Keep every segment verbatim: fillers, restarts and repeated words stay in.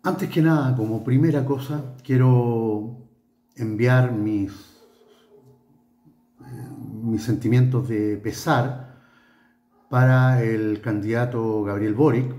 Antes que nada, como primera cosa, quiero enviar mis, eh, mis sentimientos de pesar para el candidato Gabriel Boric,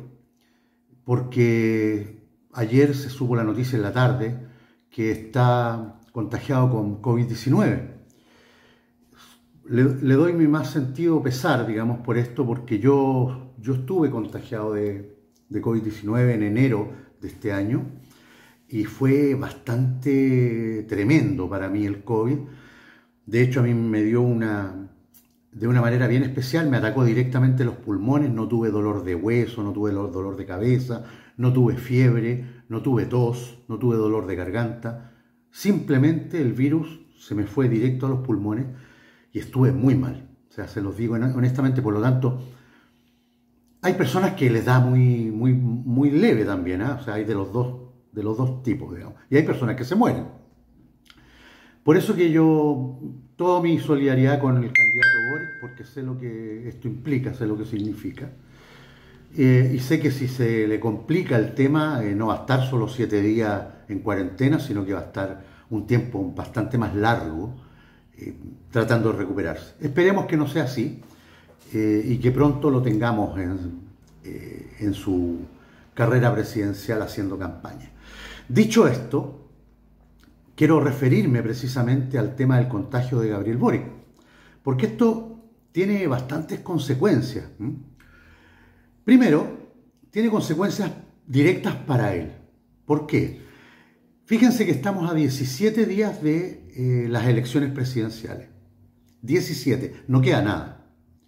porque ayer se supo la noticia en la tarde que está contagiado con COVID diecinueve. Le, le doy mi más sentido pesar, digamos, por esto, porque yo, yo estuve contagiado de, de COVID diecinueve en enero de este año y fue bastante tremendo para mí el COVID. De hecho, a mí me dio una, de una manera bien especial, me atacó directamente los pulmones, no tuve dolor de hueso, no tuve dolor de cabeza, no tuve fiebre, no tuve tos, no tuve dolor de garganta. Simplemente el virus se me fue directo a los pulmones y estuve muy mal. O sea, se los digo honestamente, por lo tanto, hay personas que les da muy, muy, muy leve también, ¿eh? O sea, hay de los dos, de los dos tipos, digamos. Y hay personas que se mueren. Por eso que yo, toda mi solidaridad con el candidato Boric, porque sé lo que esto implica, sé lo que significa. Eh, y sé que si se le complica el tema, eh, no va a estar solo siete días en cuarentena, sino que va a estar un tiempo bastante más largo eh, tratando de recuperarse. Esperemos que no sea así eh, y que pronto lo tengamos en, eh, en su carrera presidencial haciendo campaña. Dicho esto, quiero referirme precisamente al tema del contagio de Gabriel Boric, porque esto tiene bastantes consecuencias. ¿Mm? Primero, tiene consecuencias directas para él. ¿Por qué? Fíjense que estamos a diecisiete días de eh, las elecciones presidenciales. diecisiete, no queda nada.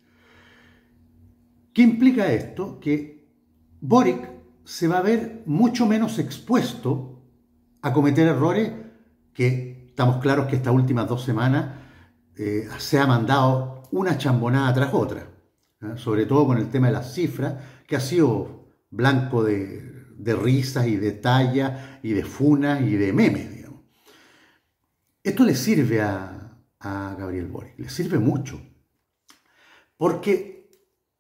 ¿Qué implica esto? Que Boric se va a ver mucho menos expuesto a cometer errores que, estamos claros que estas últimas dos semanas eh, se ha mandado una chambonada tras otra. ¿eh? Sobre todo con el tema de las cifras, que ha sido blanco de, de risas y de talla y de funas y de memes, digamos. Esto le sirve a, a Gabriel Boric, le sirve mucho, porque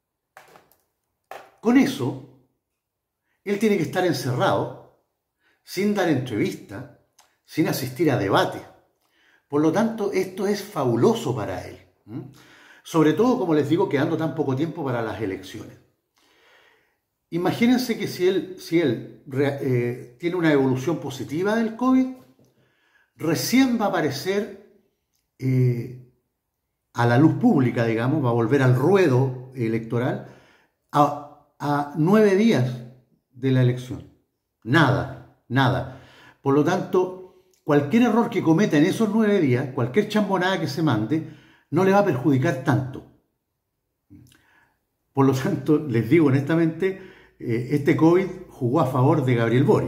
con eso él tiene que estar encerrado, sin dar entrevistas, sin asistir a debates. Por lo tanto, esto es fabuloso para él. ¿Mm? Sobre todo, como les digo, quedando tan poco tiempo para las elecciones. Imagínense que si él, si él eh, tiene una evolución positiva del COVID, recién va a aparecer eh, a la luz pública, digamos, va a volver al ruedo electoral a, a nueve días de la elección. Nada, nada. Por lo tanto, cualquier error que cometa en esos nueve días, cualquier chambonada que se mande, no le va a perjudicar tanto. Por lo tanto, les digo honestamente, eh, este COVID jugó a favor de Gabriel Boric.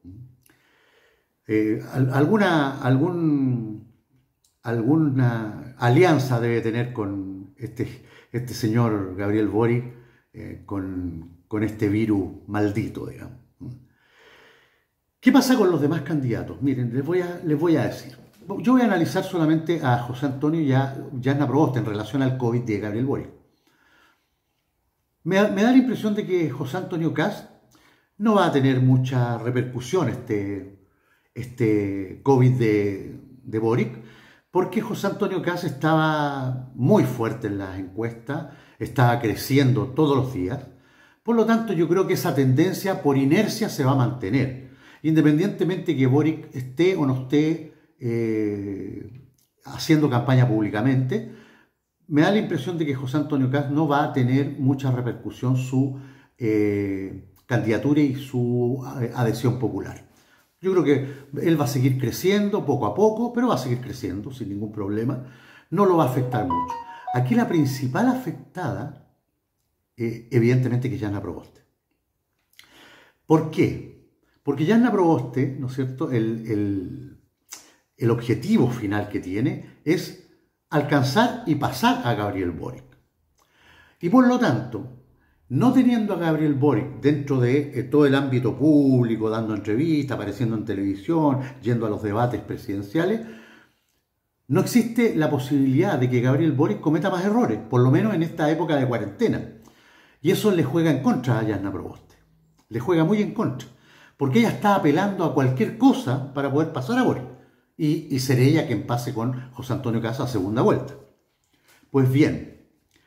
Eh, alguna, algún, alguna alianza debe tener con este, este señor Gabriel Boric, eh, con, con este virus maldito, digamos. ¿Qué pasa con los demás candidatos? Miren, les voy a, les voy a decir. Yo voy a analizar solamente a José Antonio y a Jasna Proboste en relación al COVID de Gabriel Boric. Me, me da la impresión de que José Antonio Kast no va a tener mucha repercusión este, este COVID de, de Boric, porque José Antonio Kast estaba muy fuerte en las encuestas, estaba creciendo todos los días. Por lo tanto, yo creo que esa tendencia por inercia se va a mantener, independientemente que Boric esté o no esté eh, haciendo campaña públicamente. Me da la impresión de que José Antonio Kast no va a tener mucha repercusión su eh, candidatura y su adhesión popular. Yo creo que él va a seguir creciendo poco a poco, pero va a seguir creciendo sin ningún problema. No lo va a afectar mucho. Aquí la principal afectada, eh, evidentemente, que es Jasna Proboste. ¿Por qué? Porque Jasna Proboste, ¿no es cierto?, el, el, el objetivo final que tiene es alcanzar y pasar a Gabriel Boric. Y por lo tanto, no teniendo a Gabriel Boric dentro de eh, todo el ámbito público, dando entrevistas, apareciendo en televisión, yendo a los debates presidenciales, no existe la posibilidad de que Gabriel Boric cometa más errores, por lo menos en esta época de cuarentena. Y eso le juega en contra a Jasna Proboste. Le juega muy en contra. porque ella está apelando a cualquier cosa para poder pasar a Boric y, y ser ella quien pase con José Antonio Kast a segunda vuelta. Pues bien,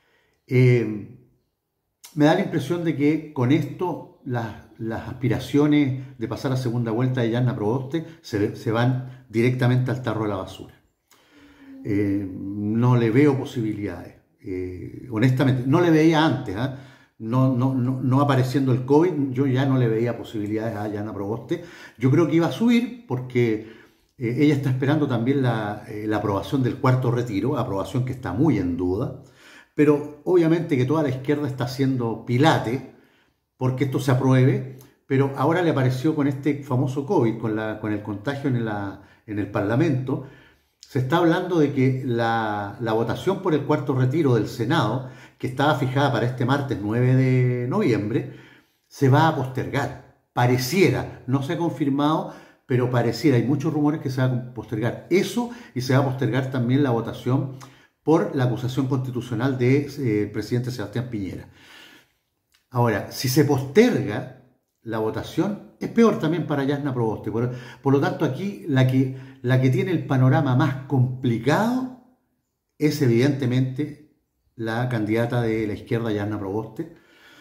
eh, me da la impresión de que con esto las, las aspiraciones de pasar a segunda vuelta de Yarna Proboste se, se van directamente al tarro de la basura. Eh, no le veo posibilidades, eh, honestamente, no le veía antes, ¿eh? no, no, no, no apareciendo el COVID, yo ya no le veía posibilidades a Yarna Proboste. Yo creo que iba a subir porque eh, ella está esperando también la, eh, la aprobación del cuarto retiro, aprobación que está muy en duda, pero obviamente que toda la izquierda está haciendo pilate porque esto se apruebe, pero ahora le apareció con este famoso COVID, con, la, con el contagio en, la, en el Parlamento. Se está hablando de que la, la votación por el cuarto retiro del Senado, que estaba fijada para este martes nueve de noviembre, se va a postergar. Pareciera, no se ha confirmado, pero pareciera, hay muchos rumores que se va a postergar eso y se va a postergar también la votación por la acusación constitucional del eh, presidente Sebastián Piñera. Ahora, si se posterga la votación, es peor también para Yarna Proboste. Por, por lo tanto, aquí la que, la que tiene el panorama más complicado es evidentemente la candidata de la izquierda, Yarna Proboste,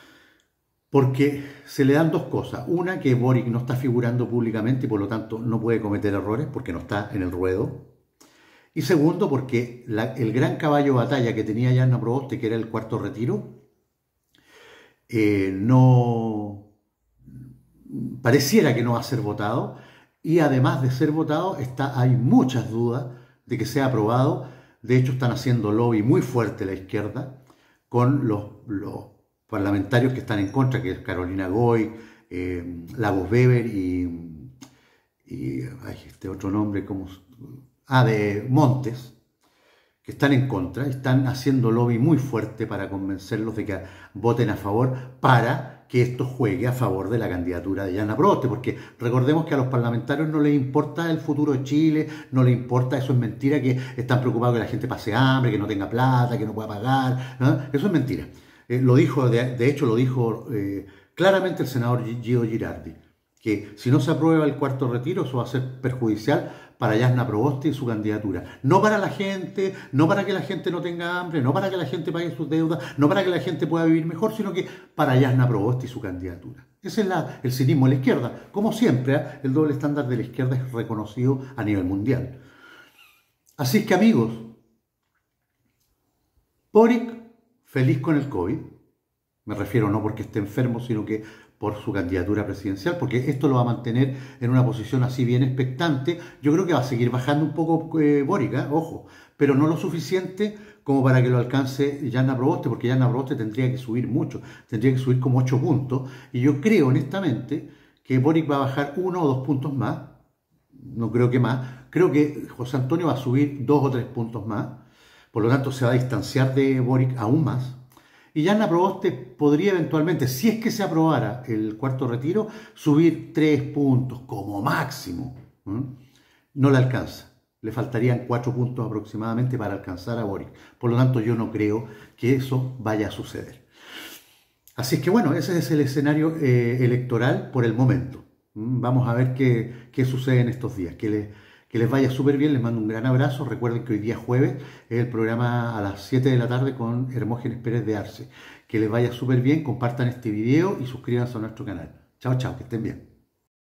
porque se le dan dos cosas. Una, que Boric no está figurando públicamente y por lo tanto no puede cometer errores porque no está en el ruedo. Y segundo, porque la, el gran caballo de batalla que tenía Yarna Proboste, que era el cuarto retiro, eh, no pareciera que no va a ser votado, y además de ser votado está, hay muchas dudas de que sea aprobado. De hecho, están haciendo lobby muy fuerte la izquierda con los, los parlamentarios que están en contra, que es Carolina Goy, eh, Lagos Weber y, y ay, este otro nombre, ¿cómo? Ah, de Montes, que están en contra, están haciendo lobby muy fuerte para convencerlos de que voten a favor para que esto juegue a favor de la candidatura de Yarna Proboste, porque recordemos que a los parlamentarios no les importa el futuro de Chile, no les importa, eso es mentira, que están preocupados que la gente pase hambre, que no tenga plata, que no pueda pagar, ¿no? Eso es mentira. Eh, lo dijo, de, de hecho lo dijo eh, claramente el senador Guido Girardi, que si no se aprueba el cuarto retiro, eso va a ser perjudicial para Yarna Proboste y su candidatura. No para la gente, no para que la gente no tenga hambre, no para que la gente pague sus deudas, no para que la gente pueda vivir mejor, sino que para Yarna Proboste y su candidatura. Ese es la, el cinismo de la izquierda. Como siempre, ¿eh? El doble estándar de la izquierda es reconocido a nivel mundial. Así es que, amigos, Boric feliz con el COVID. Me refiero no porque esté enfermo, sino que por su candidatura presidencial, porque esto lo va a mantener en una posición así bien expectante. Yo creo que va a seguir bajando un poco eh, Boric, ¿eh? Ojo, pero no lo suficiente como para que lo alcance Yarna Proboste, porque Yarna Proboste tendría que subir mucho, tendría que subir como ocho puntos, y yo creo honestamente que Boric va a bajar uno o dos puntos más, no creo que más, creo que José Antonio va a subir dos o tres puntos más, por lo tanto se va a distanciar de Boric aún más. Y Yarna Proboste podría eventualmente, si es que se aprobara el cuarto retiro, subir tres puntos como máximo. ¿Mm? No le alcanza. Le faltarían cuatro puntos aproximadamente para alcanzar a Boric. Por lo tanto, yo no creo que eso vaya a suceder. Así es que bueno, ese es el escenario eh, electoral por el momento. ¿Mm? Vamos a ver qué, qué sucede en estos días. Que les, que les vaya súper bien, les mando un gran abrazo. Recuerden que hoy día jueves es el programa a las siete de la tarde con Hermógenes Pérez de Arce. Que les vaya súper bien, compartan este video y suscríbanse a nuestro canal. Chao, chao, que estén bien.